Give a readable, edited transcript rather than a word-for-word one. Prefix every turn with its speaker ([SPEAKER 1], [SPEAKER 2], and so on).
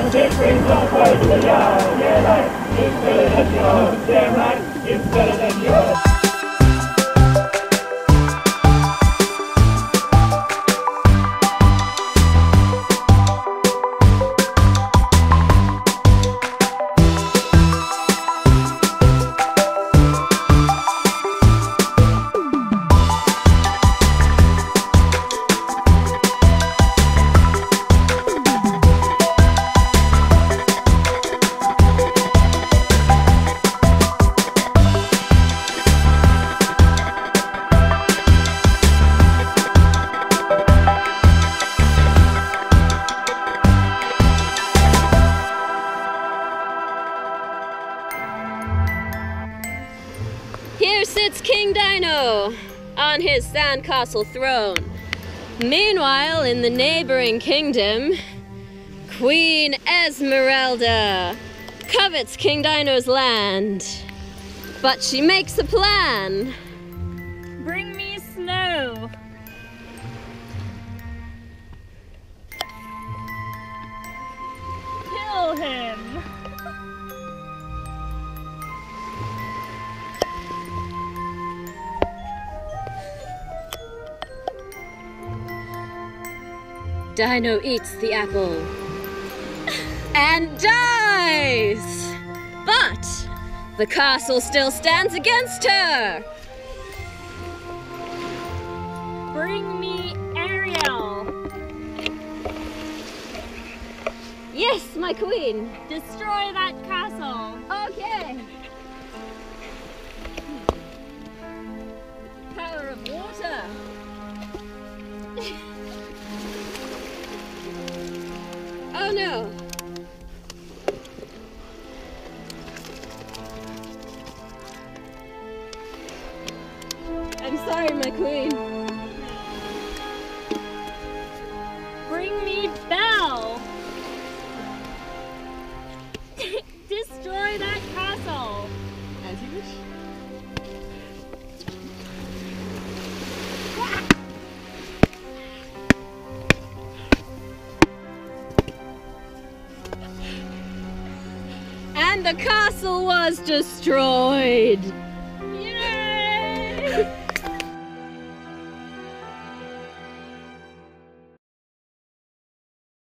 [SPEAKER 1] It brings no joy to the yard. Your life is better than yours. Their life is better than yours.
[SPEAKER 2] Here sits King Dino on his sandcastle throne. Meanwhile, in the neighboring kingdom, Queen Esmeralda covets King Dino's land. But she makes a plan.
[SPEAKER 3] Bring me snow. Kill him.
[SPEAKER 2] Dino eats the apple and dies! But the castle still stands against her!
[SPEAKER 3] Bring me Ariel.
[SPEAKER 2] Yes, my queen!
[SPEAKER 3] Destroy that castle.
[SPEAKER 2] Okay! Power of water! Oh no! I'm sorry, my queen.
[SPEAKER 3] Bring me Belle. Destroy that castle.
[SPEAKER 2] As you wish. And the castle was destroyed!